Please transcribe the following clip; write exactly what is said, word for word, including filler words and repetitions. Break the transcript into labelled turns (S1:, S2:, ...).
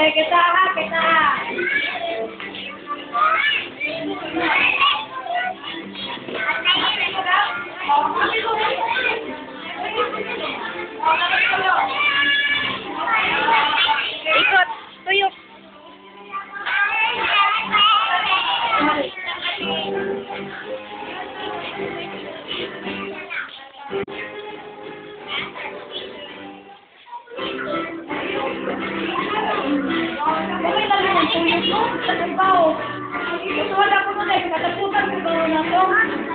S1: Eh, kita ha, kita.
S2: Ikot, tuyok.
S1: Okay lang yan, tuyok mo. Sa trabaho. Gusto wala ko na, katapusan ko ba na to?